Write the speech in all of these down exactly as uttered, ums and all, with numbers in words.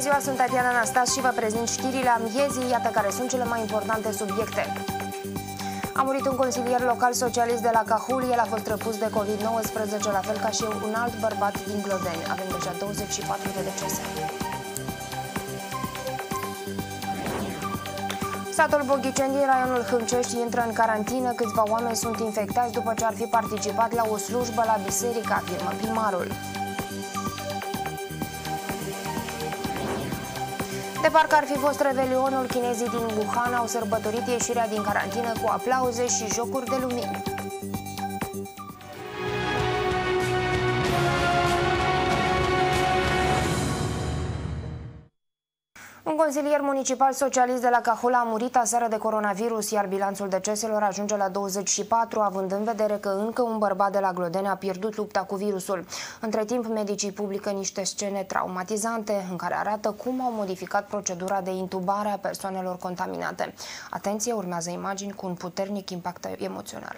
ziua, sunt Tatiana Anastas și vă prezint știrile amiezii, iată care sunt cele mai importante subiecte. A murit un consilier local socialist de la Cahul, el a fost răpus de COVID nouăsprezece, la fel ca și un alt bărbat din Glodeni. Avem deja douăzeci și patru de decese. Satul Boghiceni din raionul Hâncești intră în carantină. Câțiva oameni sunt infectați după ce ar fi participat la o slujbă la biserică, afirmă primarul. De parcă ar fi fost revelionul, chinezii din Wuhan au sărbătorit ieșirea din carantină cu aplauze și jocuri de lumini. Un consilier municipal socialist de la Cahul a murit aseară de coronavirus, iar bilanțul deceselor ajunge la douăzeci și patru, având în vedere că încă un bărbat de la Glodeni a pierdut lupta cu virusul. Între timp, medicii publică niște scene traumatizante în care arată cum au modificat procedura de intubare a persoanelor contaminate. Atenție, urmează imagini cu un puternic impact emoțional.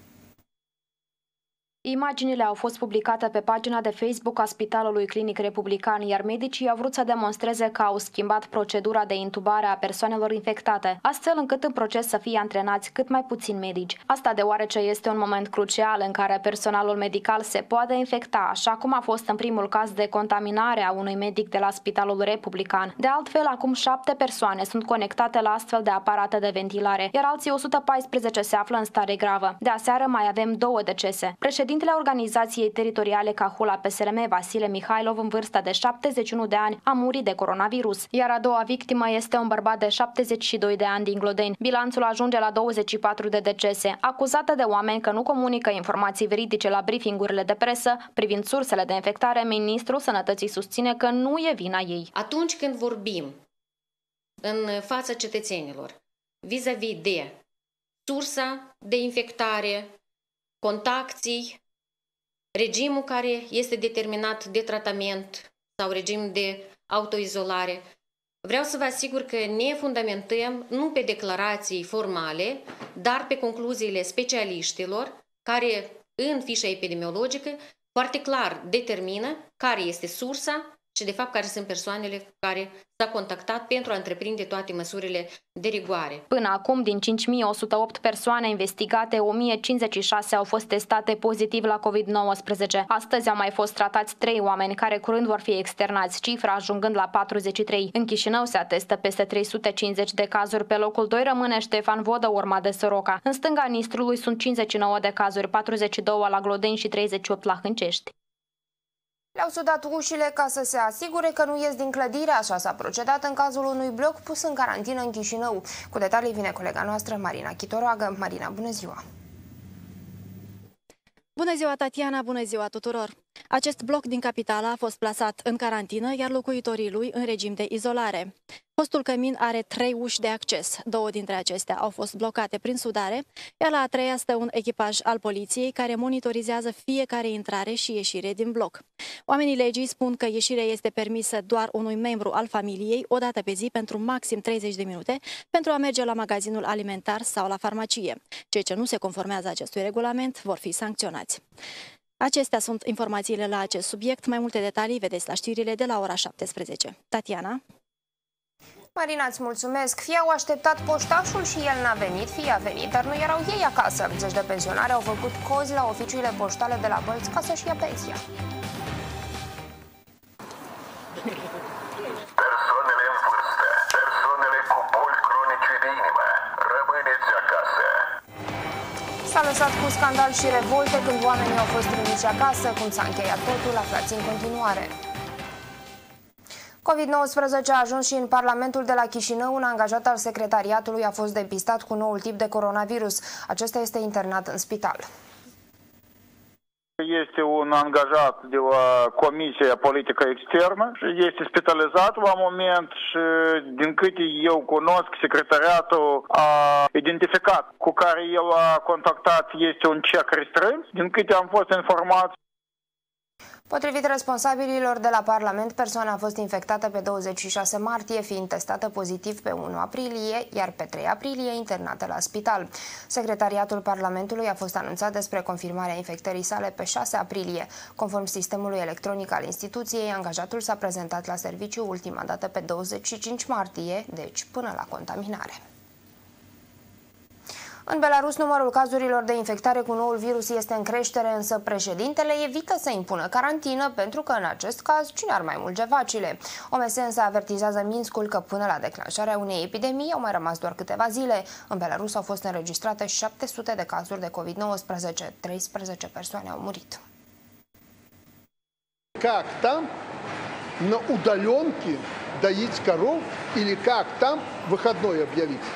Imaginile au fost publicate pe pagina de Facebook a Spitalului Clinic Republican, iar medicii au vrut să demonstreze că au schimbat procedura de intubare a persoanelor infectate, astfel încât în proces să fie antrenați cât mai puțini medici. Asta deoarece este un moment crucial în care personalul medical se poate infecta, așa cum a fost în primul caz de contaminare a unui medic de la Spitalul Republican. De altfel, acum șapte persoane sunt conectate la astfel de aparate de ventilare, iar alții o sută paisprezece se află în stare gravă. De aseară mai avem două decese. Președintele Organizației Teritoriale Cahul A P S L M, Vasile Mihailov, în vârstă de șaptezeci și unu de ani, a murit de coronavirus, iar a doua victimă este un bărbat de șaptezeci și doi de ani din Glodeni. Bilanțul ajunge la douăzeci și patru de decese. Acuzată de oameni că nu comunică informații veridice la briefingurile de presă privind sursele de infectare, Ministrul Sănătății susține că nu e vina ei. Atunci când vorbim în fața cetățenilor vis-a-vis de sursa de infectare, contactii, regimul care este determinat de tratament sau regim de autoizolare, vreau să vă asigur că ne fundamentăm nu pe declarații formale, dar pe concluziile specialiștilor care în fișa epidemiologică foarte clar determină care este sursa și de fapt care sunt persoanele care s-au contactat pentru a întreprinde toate măsurile de rigoare. Până acum, din cinci mii o sută opt persoane investigate, o mie cincizeci și șase au fost testate pozitiv la COVID nouăsprezece. Astăzi au mai fost tratați trei oameni care curând vor fi externați, cifra ajungând la patruzeci și trei. În Chișinău se atestă peste trei sute cincizeci de cazuri. Pe locul doi rămâne Ștefan Vodă, urmat de Soroca. În stânga Nistrului sunt cincizeci și nouă de cazuri, patruzeci și doi la Glodeni și treizeci și opt la Hâncești. Le-au sudat ușile ca să se asigure că nu ies din clădire, așa s-a procedat în cazul unui bloc pus în carantină în Chișinău. Cu detalii vine colega noastră Marina Chitoroagă. Marina, bună ziua! Bună ziua, Tatiana, bună ziua tuturor! Acest bloc din capitală a fost plasat în carantină, iar locuitorii lui în regim de izolare. Fostul cămin are trei uși de acces. Două dintre acestea au fost blocate prin sudare, iar la a treia stă un echipaj al poliției care monitorizează fiecare intrare și ieșire din bloc. Oamenii legii spun că ieșirea este permisă doar unui membru al familiei o dată pe zi pentru maxim treizeci de minute pentru a merge la magazinul alimentar sau la farmacie. Cei ce nu se conformează acestui regulament vor fi sancționați. Acestea sunt informațiile la acest subiect. Mai multe detalii vedeți la știrile de la ora șaptesprezece. Tatiana? Marina, îți mulțumesc. Fie au așteptat poștașul și el n-a venit, fie a venit, dar nu erau ei acasă. Zeci de pensionari au făcut cozi la oficiile poștale de la Bălți ca să-și ia pensia. Persoanele în vârstă, persoanele cu boli cronice de inimă, rămâneți acasă. S-a lăsat cu scandal și revolte când oamenii au fost trimiși acasă. Cum s-a încheiat totul, aflați în continuare. COVID nouăsprezece a ajuns și în Parlamentul de la Chișinău. Un angajat al secretariatului a fost depistat cu noul tip de coronavirus. Acesta este internat în spital. Este un angajat de la Comisia Politică Externă și este spitalizat la moment și din câte eu cunosc, secretariatul a identificat cu care el a contactat este un cec restrâns. Din câte am fost informați, Potrivit responsabililor de la Parlament, persoana a fost infectată pe douăzeci și șase martie, fiind testată pozitiv pe unu aprilie, iar pe trei aprilie internată la spital. Secretariatul Parlamentului a fost anunțat despre confirmarea infectării sale pe șase aprilie. Conform sistemului electronic al instituției, angajatul s-a prezentat la serviciu ultima dată pe douăzeci și cinci martie, deci până la contaminare. În Belarus, numărul cazurilor de infectare cu noul virus este în creștere, însă președintele evită să impună carantină pentru că, în acest caz, cine ar mai mulge vacile. O M S însă avertizează Minskul că până la declanșarea unei epidemii au mai rămas doar câteva zile. În Belarus au fost înregistrate șapte sute de cazuri de COVID nouăsprezece, treisprezece persoane au murit. Как там на удаленке доить коров или как там выходной объявить?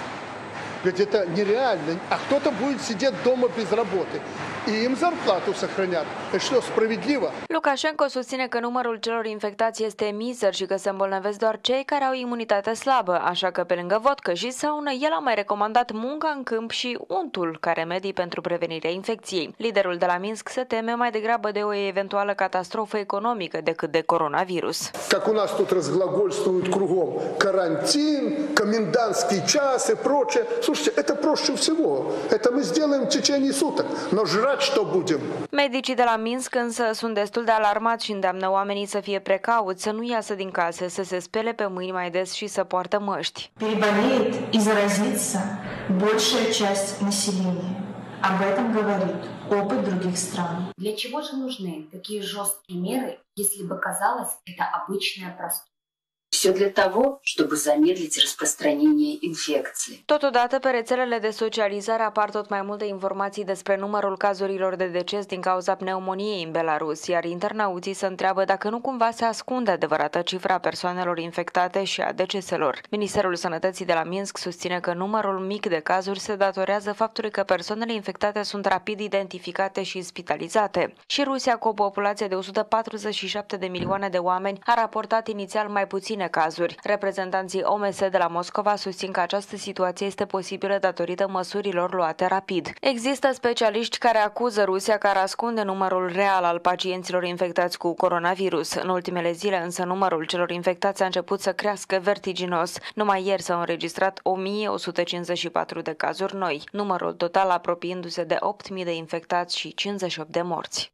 Ведь это нереально. А кто-то будет сидеть дома без работы. И им зарплату сохранят. Это что, справедливо? Lukashenko susține că numărul celor infectați este mizer și că se îmbolnăvesc doar cei care au imunitate slabă, așa că pe lângă vodcă și saună, el a mai recomandat munca în câmp și untul ca remedii pentru prevenirea infecției. Liderul de la Minsk se teme mai degrabă de o eventuală catastrofă economică decât de coronavirus. Как у нас тут разглагольствуют кругом карантин, комендантский час и прочее. Слушайте, это проще всего. Это мы сделаем в течение суток. Но жрать что будем? Medicii de la Minsk însă sunt destul de alarmați și îndeamnă oamenii să fie precauți, să nu iasă din case, să se spele pe mâini mai des și să poartă măști. Переболеет и заразится большая часть населения. Об этом говорит опыт других стран. Для чего же нужны такие жесткие меры, если бы казалось это обычная простуда? Все для того, чтобы замедлить распространение инфекции. Totodată, pe rețelele de socializare apar tot mai multe informații despre numărul cazurilor de deces din cauza pneumoniei în Belarus, iar internauții se întreabă dacă nu cumva se ascunde adevărata cifra persoanelor infectate și a deceselor. Ministerul Sănătății de la Minsk susține că numărul mic de cazuri se datorează faptului că persoanele infectate sunt rapid identificate și spitalizate. Și Rusia, cu o populație de o sută patruzeci și șapte de milioane de oameni, a raportat inițial mai puține cazuri. Reprezentanții O M S de la Moscova susțin că această situație este posibilă datorită măsurilor luate rapid. Există specialiști care acuză Rusia că ar ascunde numărul real al pacienților infectați cu coronavirus. În ultimele zile însă numărul celor infectați a început să crească vertiginos. Numai ieri s-au înregistrat o mie o sută cincizeci și patru de cazuri noi, numărul total apropiindu-se de opt mii de infectați și cincizeci și opt de morți.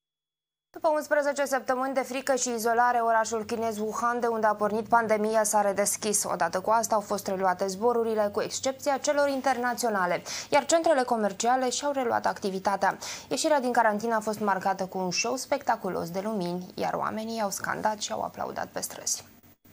După unsprezece săptămâni de frică și izolare, orașul chinez Wuhan, de unde a pornit pandemia, s-a redeschis. Odată cu asta au fost reluate zborurile, cu excepția celor internaționale, iar centrele comerciale și-au reluat activitatea. Ieșirea din carantină a fost marcată cu un show spectaculos de lumini, iar oamenii au scandat și au aplaudat pe străzi.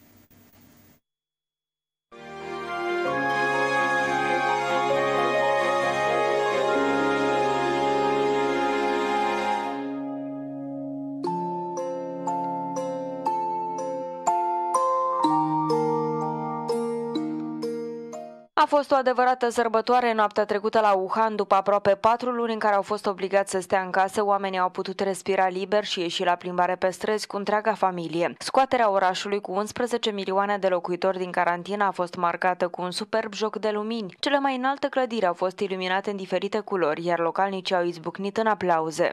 A fost o adevărată sărbătoare noaptea trecută la Wuhan. După aproape patru luni în care au fost obligați să stea în casă, oamenii au putut respira liber și ieși la plimbare pe străzi cu întreaga familie. Scoaterea orașului cu unsprezece milioane de locuitori din carantină a fost marcată cu un superb joc de lumini. Cele mai înalte clădiri au fost iluminate în diferite culori, iar localnicii au izbucnit în aplauze.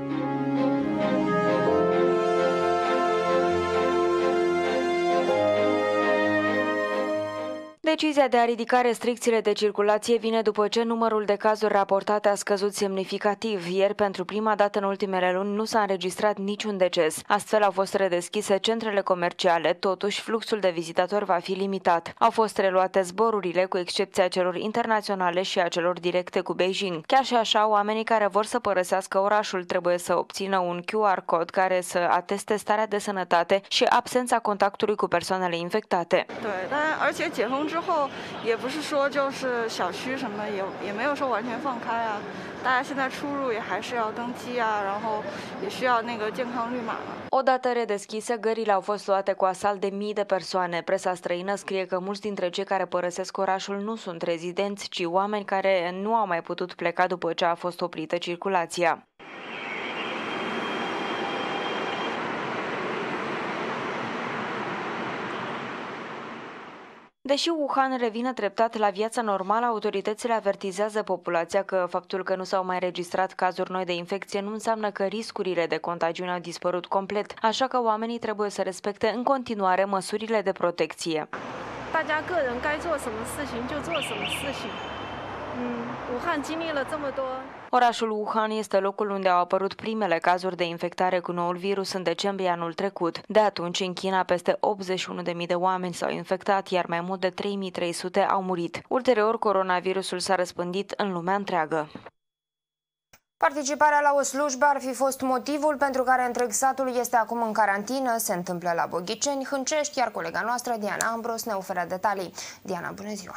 Decizia de a ridica restricțiile de circulație vine după ce numărul de cazuri raportate a scăzut semnificativ. Ieri, pentru prima dată în ultimele luni, nu s-a înregistrat niciun deces. Astfel au fost redeschise centrele comerciale, totuși fluxul de vizitatori va fi limitat. Au fost reluate zborurile, cu excepția celor internaționale și a celor directe cu Beijing. Chiar și așa, oamenii care vor să părăsească orașul trebuie să obțină un Q R cod care să ateste starea de sănătate și absența contactului cu persoanele infectate. 之后也不是说就是小区什么也也没有说完全放开啊，大家现在出入也还是要登记啊，然后也需要那个健康绿码。 Odată redeschise, gările au fost luate cu asalt de mii de persoane. Presa străină scrie că mulți dintre cei care părăsesc orașul nu sunt rezidenți, ci oameni care nu au mai putut pleca după ce a fost oprită circulația. Deși Wuhan revine treptat la viața normală, autoritățile avertizează populația că faptul că nu s-au mai registrat cazuri noi de infecție nu înseamnă că riscurile de contagiune au dispărut complet, așa că oamenii trebuie să respecte în continuare măsurile de protecție. Orașul Wuhan este locul unde au apărut primele cazuri de infectare cu noul virus în decembrie anul trecut. De atunci, în China, peste optzeci și unu de mii de oameni s-au infectat, iar mai mult de trei mii trei sute au murit. Ulterior, coronavirusul s-a răspândit în lumea întreagă. Participarea la o slujbă ar fi fost motivul pentru care întreg satul este acum în carantină. Se întâmplă la Boghiceni, Hâncești, iar colega noastră, Diana Ambros, ne oferă detalii. Diana, bună ziua!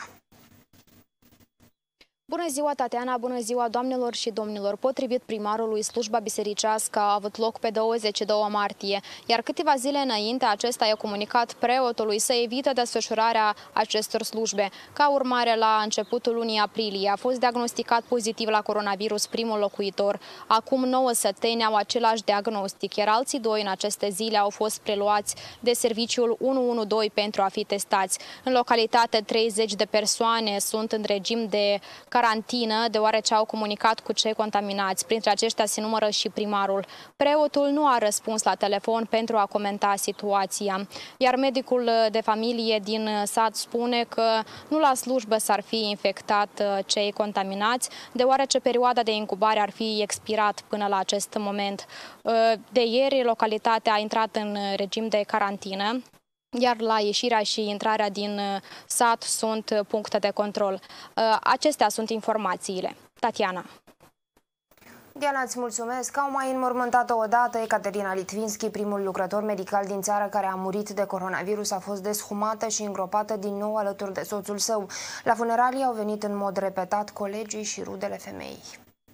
Bună ziua, Tatiana, bună ziua, doamnelor și domnilor! Potrivit primarului, slujba bisericească a avut loc pe douăzeci și doi martie, iar câteva zile înainte acesta i-a comunicat preotului să evite desfășurarea acestor slujbe. Ca urmare, la începutul lunii aprilie a fost diagnosticat pozitiv la coronavirus primul locuitor. Acum nouă săteni au același diagnostic, iar alții doi în aceste zile au fost preluați de serviciul unu unu doi pentru a fi testați. În localitate, treizeci de persoane sunt în regim de carantină, deoarece au comunicat cu cei contaminați. Printre aceștia se numără și primarul. Preotul nu a răspuns la telefon pentru a comenta situația, iar medicul de familie din sat spune că nu la slujbă s-ar fi infectat cei contaminați, deoarece perioada de incubare ar fi expirat până la acest moment. De ieri, localitatea a intrat în regim de carantină, iar la ieșirea și intrarea din sat sunt puncte de control. Acestea sunt informațiile. Tatiana. Diana, îți mulțumesc. Au mai înmormântat-o odată. Ecaterina Litvinski, primul lucrător medical din țară care a murit de coronavirus, a fost deshumată și îngropată din nou alături de soțul său. La funeralii au venit în mod repetat colegii și rudele femeii.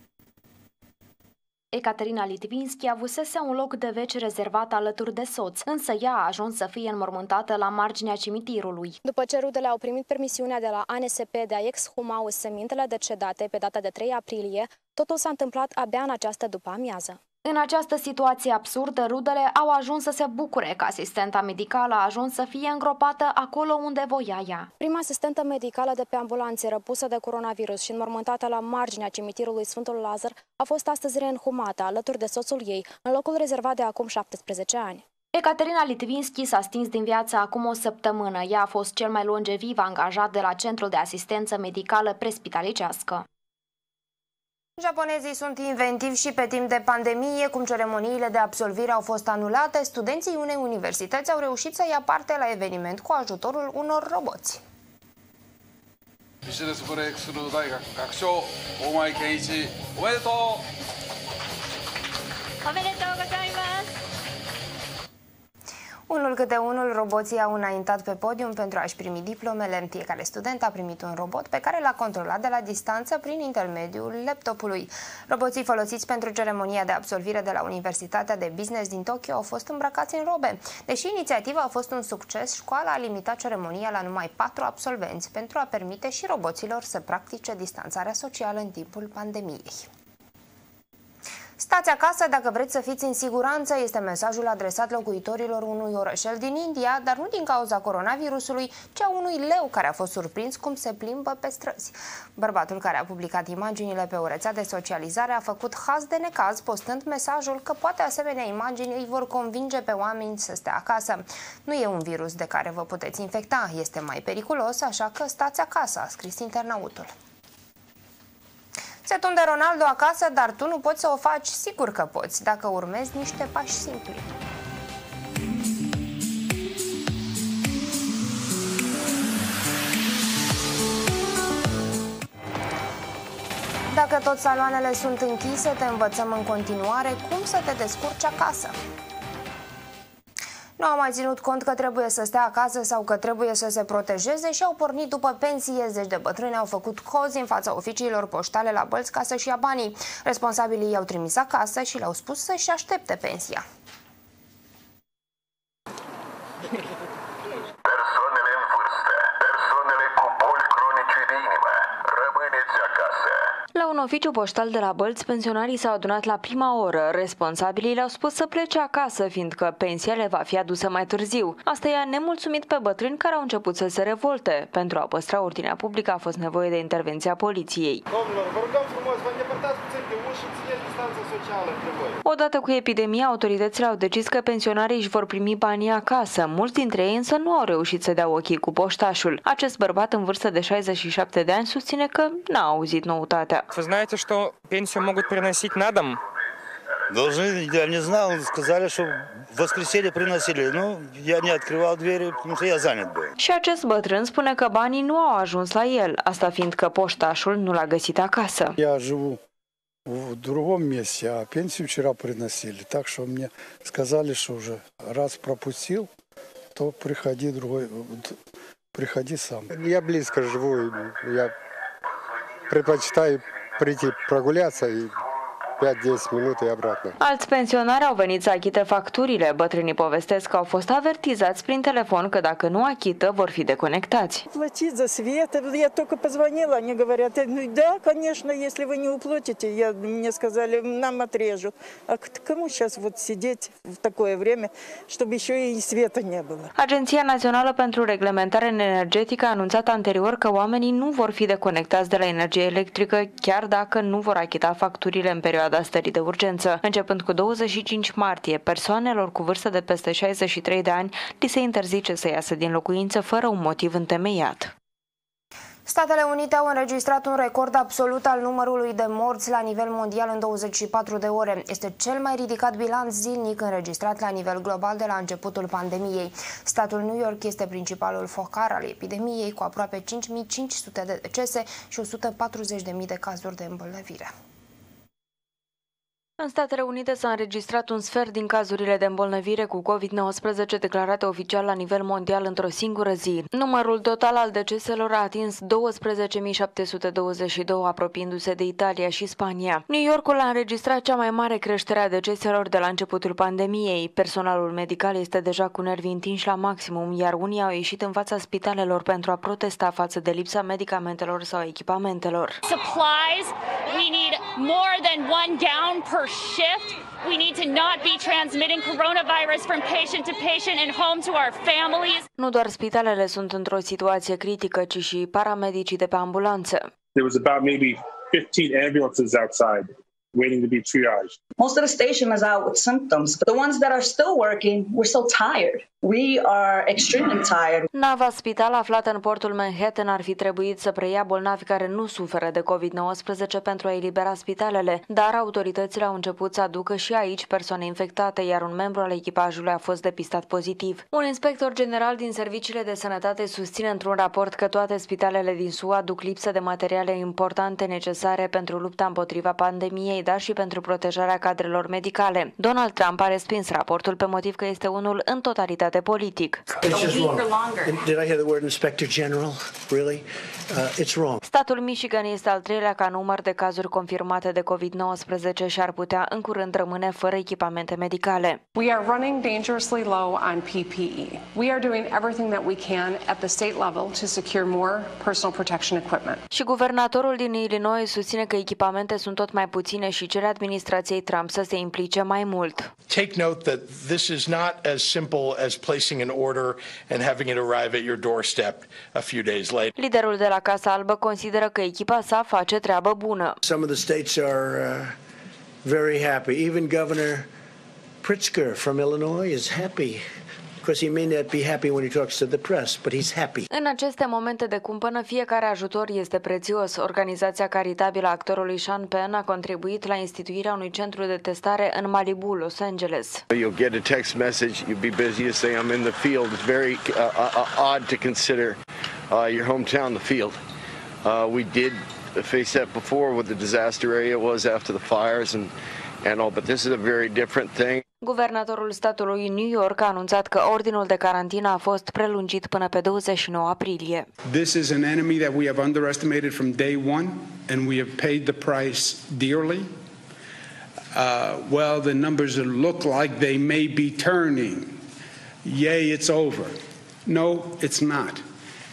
Ecaterina Litvinski avusese un loc de veci rezervat alături de soț, însă ea a ajuns să fie înmormântată la marginea cimitirului. După ce rudele au primit permisiunea de la A N S P de a exhuma semintele decedate pe data de trei aprilie, totul s-a întâmplat abia în această după-amiază. În această situație absurdă, rudele au ajuns să se bucure că asistenta medicală a ajuns să fie îngropată acolo unde voia ea. Prima asistentă medicală de pe ambulanță răpusă de coronavirus și înmormântată la marginea cimitirului Sfântul Lazar a fost astăzi reînhumată alături de soțul ei, în locul rezervat de acum șaptesprezece ani. Ecaterina Litvinski s-a stins din viață acum o săptămână. Ea a fost cel mai longeviv angajat de la Centrul de Asistență Medicală Presbitalicească. Japonezii sunt inventivi și pe timp de pandemie, cum ceremoniile de absolvire au fost anulate, studenții unei universități au reușit să ia parte la eveniment cu ajutorul unor roboți. Unul câte unul, roboții au înaintat pe podium pentru a-și primi diplomele. Fiecare student a primit un robot pe care l-a controlat de la distanță prin intermediul laptopului. Roboții folosiți pentru ceremonia de absolvire de la Universitatea de Business din Tokyo au fost îmbrăcați în robe. Deși inițiativa a fost un succes, școala a limitat ceremonia la numai patru absolvenți pentru a permite și roboților să practice distanțarea socială în timpul pandemiei. Stați acasă dacă vreți să fiți în siguranță, este mesajul adresat locuitorilor unui orășel din India, dar nu din cauza coronavirusului, ci a unui leu care a fost surprins cum se plimbă pe străzi. Bărbatul care a publicat imaginile pe o rețea de socializare a făcut haz de necaz, postând mesajul că poate asemenea imagini îi vor convinge pe oameni să stea acasă. Nu e un virus de care vă puteți infecta, este mai periculos, așa că stați acasă, a scris internautul. Se tunde Ronaldo acasă, dar tu nu poți să o faci? Sigur că poți, dacă urmezi niște pași simpli. Dacă tot saloanele sunt închise, te învățăm în continuare cum să te descurci acasă. Nu au mai ținut cont că trebuie să stea acasă sau că trebuie să se protejeze și au pornit după pensie. Zeci de bătrâni au făcut cozi în fața oficiilor poștale la Bălți ca să-și ia banii. Responsabilii i-au trimis acasă și le-au spus să-și aștepte pensia. Persoanele în vârstă, persoanele cu boli cronice de inimă, rămâneți acasă. La un un oficiu poștal de la Bălți, pensionarii s-au adunat la prima oră. Responsabilii le-au spus să plece acasă, fiindcă pensia le va fi adusă mai târziu. Asta i-a nemulțumit pe bătrâni care au început să se revolte. Pentru a păstra ordinea publică a fost nevoie de intervenția poliției. Domnilor, vă rugăm frumos, vă îndepărtați puțin de uși și țineți distanța socială între voi. Odată cu epidemia, autoritățile au decis că pensionarii își vor primi banii acasă. Mulți dintre ei însă nu au reușit să dea ochii cu poștașul. Acest bărbat în vârstă de șaizeci și șapte de ani susține că n-a auzit noutatea. Вы знаете, что пенсию могут приносить на дом? Должны, я не знал, сказали, что в воскресенье приносили. Ну, я не открывал двери, потому что я занят был. Și acest bătrân spune că banii nu au ajuns la el, asta fiindcă poștașul nu l-a găsit acasă. Я живу в другом месте, а пенсию вчера приносили. Так что мне сказали, что уже раз пропустил, то приходи другой, приходи сам. Я близко живу, я предпочитаю прийти прогуляться и пять-десять минут и обратно. Alți pensionari au venit să achite facturile. Bătrânii povestesc că au fost avertizați prin telefon că dacă nu achită, vor fi deconectați. Платить за свет. Я только позвонила, они говорят, ну да, конечно, если вы не уплатите, я, мне сказали, нам отрежут. А кому сейчас вот сидеть в такое время, чтобы еще и света не было? Agenția Națională pentru Reglementare Energetică a anunțat anterior că oamenii nu vor fi deconectați de la energie electrică, chiar dacă nu vor achita facturile în perioada stării de urgență. Începând cu douăzeci și cinci martie, persoanelor cu vârstă de peste șaizeci și trei de ani li se interzice să iasă din locuință fără un motiv întemeiat. Statele Unite au înregistrat un record absolut al numărului de morți la nivel mondial în douăzeci și patru de ore. Este cel mai ridicat bilanț zilnic înregistrat la nivel global de la începutul pandemiei. Statul New York este principalul focar al epidemiei, cu aproape cinci mii cinci sute de decese și o sută patruzeci de mii de cazuri de îmbolnăvire. În Statele Unite s-a înregistrat un sfert din cazurile de îmbolnăvire cu covid nouăsprezece declarate oficial la nivel mondial într-o singură zi. Numărul total al deceselor a atins douăsprezece mii șapte sute douăzeci și doi, apropiindu-se de Italia și Spania. New Yorkul a înregistrat cea mai mare creștere a deceselor de la începutul pandemiei. Personalul medical este deja cu nervii întinși la maximum, iar unii au ieșit în fața spitalelor pentru a protesta față de lipsa medicamentelor sau echipamentelor. Supplies, we need more than one gown per shift. We need to not be transmitting coronavirus from patient to patient and home to our families. Nu doar spitalele sunt într-o situație critică, ci și paramedicii de pe ambulanță. There was about maybe fifteen ambulances outside waiting to be triaged. Most of the station is out with symptoms, but the ones that are still working, we're so tired. We are extremely tired. Nava spital aflată în portul Manhattan ar fi trebuit să preia bolnavi care nu suferă de covid nouăsprezece pentru a elibera spitalele, dar autoritățile au început să aducă și aici persoane infectate, iar un membru al echipajului a fost depistat pozitiv. Un inspector general din serviciile de sănătate susține într-un raport că toate spitalele din S U A duc lipsă de materiale importante necesare pentru lupta împotriva pandemiei, dar și pentru protejarea cadrelor medicale. Donald Trump a respins raportul pe motiv că este unul în totalitate politic. Statul Michigan este al treilea ca număr de cazuri confirmate de covid nouăsprezece și ar putea în curând rămâne fără echipamente medicale. We are running dangerously low on P P E. We are doing everything that we can at the state level to secure more personal protection equipment. Și guvernatorul din Illinois susține că echipamente sunt tot mai puține și cere administrației Trump să se implice mai mult. Take note that this is not as simple as placing an order and having it arrive at your doorstep a few days later. Liderul de la Casa Albă consideră că echipa sa face treabă bună. Some of the states are uh, very happy. Even Governor Pritzker from Illinois is happy. Because he may not be happy when he talks to the press, but he's happy. În aceste momente de cumpănă, fiecare ajutor este prețios. Organizația caritabilă a actorului Sean Penn a contribuit la instituirea unui centru de testare în Malibu, Los Angeles. You'll get a text message, you'll be busy, you say I'm in the field. It's very uh, uh, odd to consider uh, your hometown the field. Uh, we did face that before with the disaster area it was after the fires and and all, but this is a very different thing. Guvernatorul statului New York a anunțat că ordinul de carantină a fost prelungit până pe douăzeci și nouă aprilie. This is an enemy that we have underestimated from day one and we have paid the price dearly. Uh, well, the numbers look like they may be turning. Yay, it's over. No, it's not.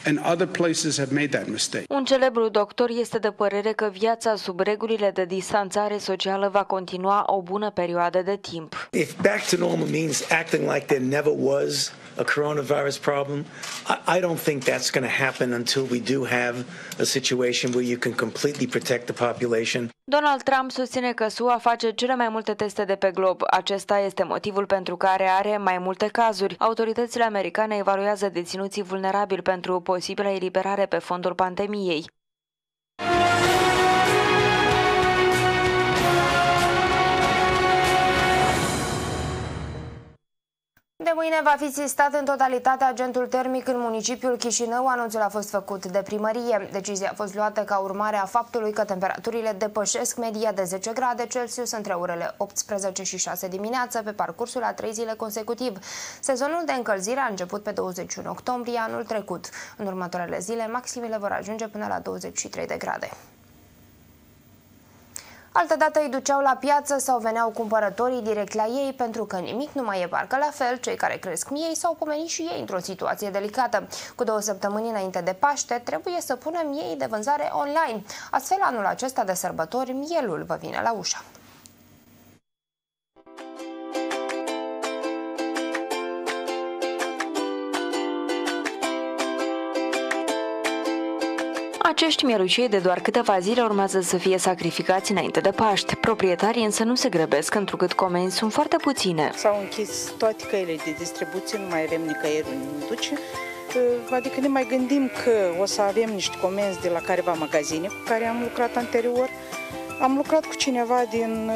and other places have made that mistake. Un celebru doctor este de părere că viața sub regulile de distanțare socială va continua o bună perioadă de timp. If back to normal means acting like there never was a coronavirus problem, I, I don't think that's going to happen until we do have a situation where you can completely protect the population. Donald Trump susține că S U A face cele mai multe teste de pe glob. Acesta este motivul pentru care are mai multe cazuri. Autoritățile americane evaluează deținuții vulnerabili pentru posibilă eliberare pe fondul pandemiei. De mâine va fi sistat în totalitate agentul termic în municipiul Chișinău. Anunțul a fost făcut de primărie. Decizia a fost luată ca urmare a faptului că temperaturile depășesc media de zece grade Celsius între orele optsprezece și șase dimineață pe parcursul a trei zile consecutiv. Sezonul de încălzire a început pe douăzeci și unu octombrie anul trecut. În următoarele zile, maximele vor ajunge până la douăzeci și trei de grade. Altădată îi duceau la piață sau veneau cumpărătorii direct la ei, pentru că nimic nu mai e parcă la fel. Cei care cresc miei s-au pomenit și ei într-o situație delicată. Cu două săptămâni înainte de Paște, trebuie să pună miei de vânzare online. Astfel, anul acesta de sărbători, mielul vă vine la ușă. Acești mielușei de doar câteva zile urmează să fie sacrificați înainte de Paști. Proprietarii însă nu se grăbesc, întrucât comenzi sunt foarte puține. S-au închis toate căile de distribuție, nu mai avem nicăieri unde ne duce. Adică ne mai gândim că o să avem niște comenzi de la careva magazine cu care am lucrat anterior. Am lucrat cu cineva din,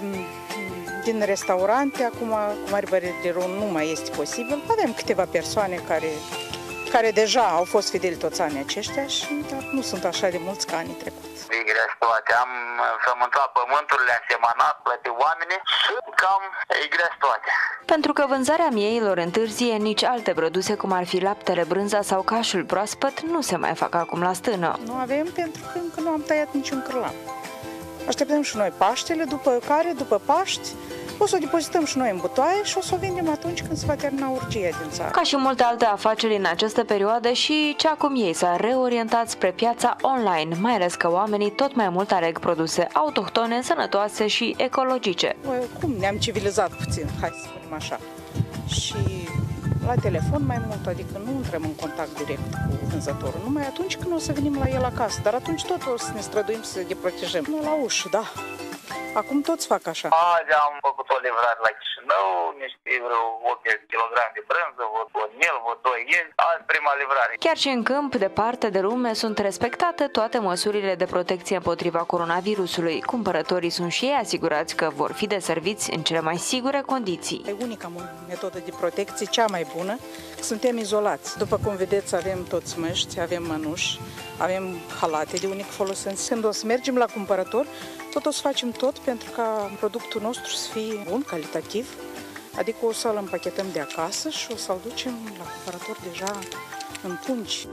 din restaurante, acum cu mare bărere de rău nu mai este posibil. Avem câteva persoane care... care deja au fost fideli toți anii aceștia, și dar nu sunt așa de mulți ca anii trecuți. E grea situația. Am frământat pământul, le-am semănat, plătit oamenii și cam e grea situația. Pentru că vânzarea mieilor întârzie, nici alte produse cum ar fi laptele, brânza sau cașul proaspăt nu se mai fac acum la stână. Nu avem pentru că încă nu am tăiat niciun cârlan. Așteptăm și noi Paștele, după care, după Paști, o să o depozităm și noi în butoaie și o să o vindem atunci când se va termina urgia din țară. Ca și multe alte afaceri în această perioadă, și cea cum ei s-a reorientat spre piața online, mai ales că oamenii tot mai mult aleg produse autohtone, sănătoase și ecologice. Cum ne-am civilizat puțin, hai să spunem așa. Și la telefon mai mult, adică nu intrăm în contact direct cu vânzătorul, numai atunci când o să venim la el acasă, dar atunci tot o să ne străduim să ne protejăm. Nu la ușă, da. Acum toți fac așa. Azi am făcut o livrare la Chișinău, niște vreo opt kilograme de brânză, vreo miel, vreo doi ieni. Azi prima livrare. Chiar și în câmp, departe de lume, sunt respectate toate măsurile de protecție împotriva coronavirusului. Cumpărătorii sunt și ei asigurați că vor fi deserviți în cele mai sigure condiții. E unica metodă de protecție, cea mai bună. Suntem izolați. După cum vedeți, avem toți măști, avem mănuși, avem halate de unic folosință. Când o să mergem la cumpărător, tot o să facem tot pentru ca productul nostru să fie bun, calitativ. Adică o să-l împachetăm de acasă și o să-l ducem la cumpărător deja în pungi.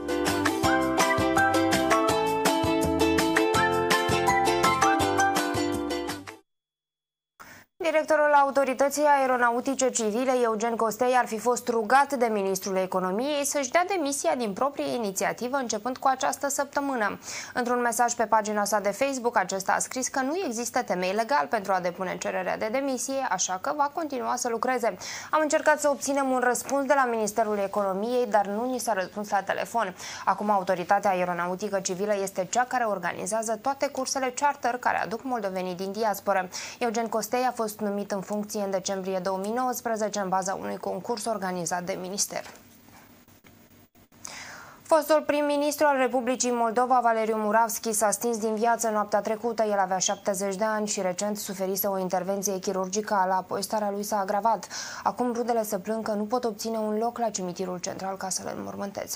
Directorul Autorității Aeronautice Civile, Eugen Costei, ar fi fost rugat de Ministrul Economiei să-și dea demisia din proprie inițiativă începând cu această săptămână. Într-un mesaj pe pagina sa de Facebook, acesta a scris că nu există temei legal pentru a depune cererea de demisie, așa că va continua să lucreze. Am încercat să obținem un răspuns de la Ministerul Economiei, dar nu ni s-a răspuns la telefon. Acum, Autoritatea Aeronautică Civilă este cea care organizează toate cursele charter care aduc moldovenii din diasporă. Eugen Costei a fost numit în funcție în decembrie două mii nouăsprezece în baza unui concurs organizat de minister. Fostul prim-ministru al Republicii Moldova, Valeriu Muravski, s-a stins din viață noaptea trecută. El avea șaptezeci de ani și recent suferise o intervenție chirurgicală, apoi starea lui s-a agravat. Acum rudele se plâng că nu pot obține un loc la cimitirul central ca să-l înmormânteze.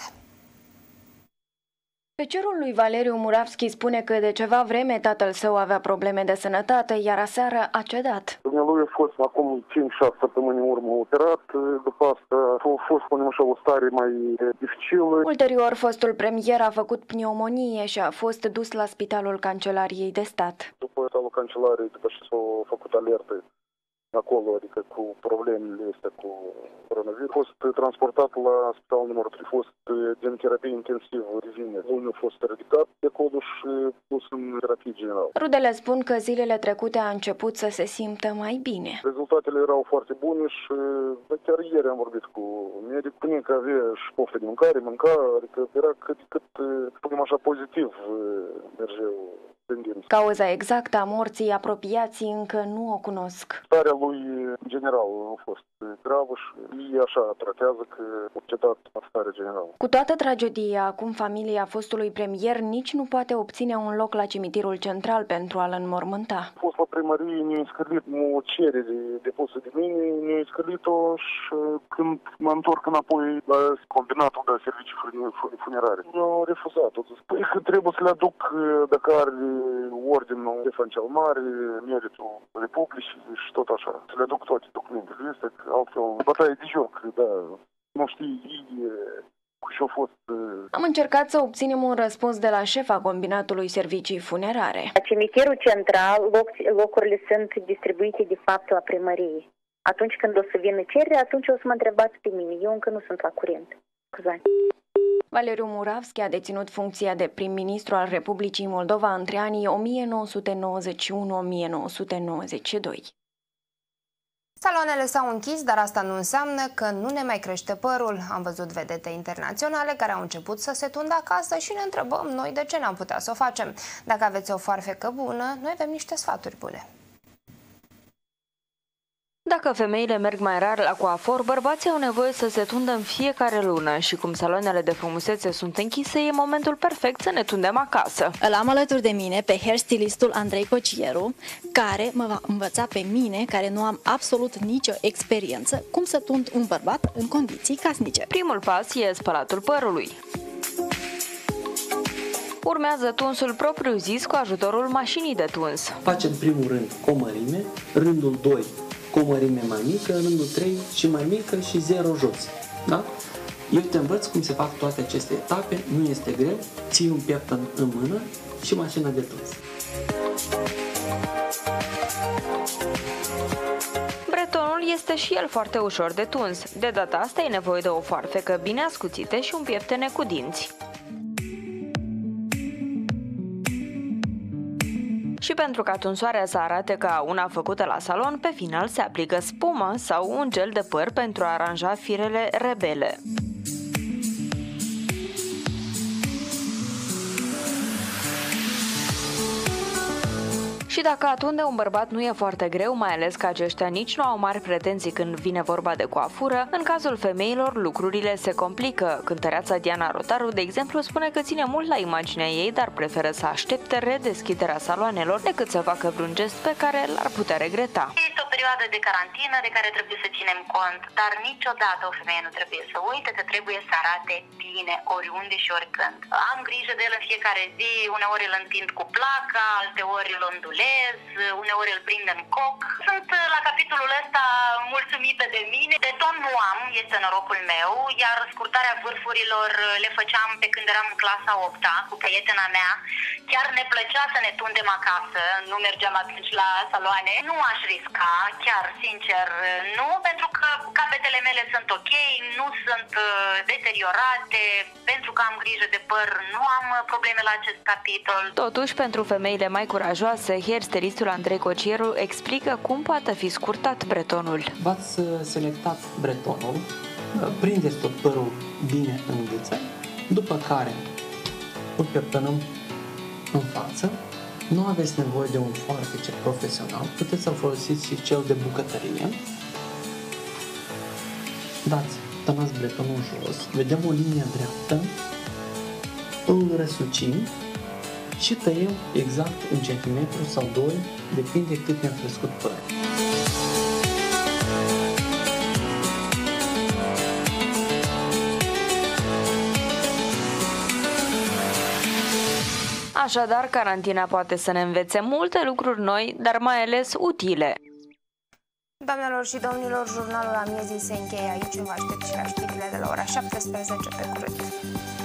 Feciorul lui Valeriu Muravski spune că de ceva vreme tatăl său avea probleme de sănătate, iar aseară a cedat. Dumnealui a fost acum cinci șase săptămâni în urmă operat, după asta a fost, spunem așa, o stare mai dificilă. Ulterior, fostul premier a făcut pneumonie și a fost dus la Spitalul Cancelariei de Stat. După Spitalul Cancelariei, după ce s-a făcut alertă acolo, adică cu problemele astea cu coronavirus. A fost transportat la spitalul numărul trei, a fost din terapie intensivă de vineri. Unul a fost ridicat de acolo și pus în terapie generală. Rudele spun că zilele trecute a început să se simtă mai bine. Rezultatele erau foarte bune și chiar ieri am vorbit cu medic. Până că avea și poftă de mâncare, mânca, adică era cât, cât, spunem așa, pozitiv mergeau. Cauza exactă a morții apropiații încă nu o cunosc. Starea lui general a fost gravă și ei așa tratează că a cetat stare generală. Cu toată tragedia, acum familia fostului premier nici nu poate obține un loc la cimitirul central pentru a-l înmormânta. A fost la primărie, ne-a înscris o cerere depusă de mine, ne-a înscris-o și când mă întorc înapoi la combinatul de servicii funerare, mi-au refuzat. Au zis, păi că trebuie să le aduc dacă are ordinul Ștefan cel Mare, meritul Republicii și tot așa. Să le aduc toate documentele astea, altfel bătaie de joc, da, nu știi cu ce-a fost. Am încercat să obținem un răspuns de la șefa combinatului servicii funerare. La cimitirul central, loc, locurile sunt distribuite de fapt la primărie. Atunci când o să vină cerere, atunci o să mă întrebați pe mine. Eu încă nu sunt la curent. Scuzați. Valeriu Muravski a deținut funcția de prim-ministru al Republicii Moldova între anii o mie nouă sute nouăzeci și unu - o mie nouă sute nouăzeci și doi. Saloanele s-au închis, dar asta nu înseamnă că nu ne mai crește părul. Am văzut vedete internaționale care au început să se tundă acasă și ne întrebăm noi de ce n-am putea să o facem. Dacă aveți o foarfecă bună, noi avem niște sfaturi bune. Dacă femeile merg mai rar la coafor, bărbații au nevoie să se tundă în fiecare lună și cum saloanele de frumusețe sunt închise, e momentul perfect să ne tundem acasă. Îl am alături de mine pe hairstylistul Andrei Cocieru, care mă va învăța pe mine, care nu am absolut nicio experiență, cum să tund un bărbat în condiții casnice. Primul pas e spălatul părului. Urmează tunsul propriu-zis cu ajutorul mașinii de tuns. Facem primul rând cu o mărime, rândul doi cu o mărime mai mică, rândul trei și mai mică și zero jos. Da? Eu te învăț cum se fac toate aceste etape, nu este greu, ții un piept în, în mână și mașina de tuns. Bretonul este și el foarte ușor de tuns. De data asta e nevoie de o foarfecă bine ascuțită și un pieptene cu dinți. Și pentru ca tunsoarea să arate ca una făcută la salon, pe final se aplică spumă sau un gel de păr pentru a aranja firele rebele. Și dacă a tunde un bărbat nu e foarte greu, mai ales că aceștia nici nu au mari pretenții când vine vorba de coafură, în cazul femeilor lucrurile se complică. Cântăreața Diana Rotaru, de exemplu, spune că ține mult la imaginea ei, dar preferă să aștepte redeschiderea saloanelor decât să facă vreun gest pe care l-ar putea regreta. Este o perioadă de carantină de care trebuie să ținem cont, dar niciodată o femeie nu trebuie să uite că trebuie să arate bine oriunde și oricând. Am grijă de el în fiecare zi, uneori îl întind cu placa, alteori îl ondulez, uneori îl prind în coc. Sunt la capitolul ăsta mulțumită de mine. De ton nu am, este norocul meu, iar scurtarea vârfurilor le făceam pe când eram în clasa a opta cu prietena mea. Chiar ne plăcea să ne tundem acasă, nu mergeam atunci la saloane. Nu aș risca, chiar sincer, nu, pentru că capetele mele sunt ok, nu sunt deteriorate, pentru că am grijă de păr, nu am probleme la acest capitol. Totuși, pentru femeile mai curajoase, hairstylistul Andrei Cocieru explică cum poate fi scurtat bretonul. V-ați selectat bretonul, prindeți tot părul bine în gâță, după care îl pieptănăm în față. Nu aveți nevoie de un foarfece profesional, puteți să folosiți și cel de bucătărie. Dați, tănați bretonul jos, vedem o linie dreaptă, îl răsucim și tăiem exact un centimetru sau doi, depinde cât ne-a crescut părul. Așadar, carantina poate să ne învețe multe lucruri noi, dar mai ales utile. Doamnelor și domnilor, jurnalul amiezii se încheie aici. Vă aștept și la știrile de la ora șaptesprezece. Pe curând!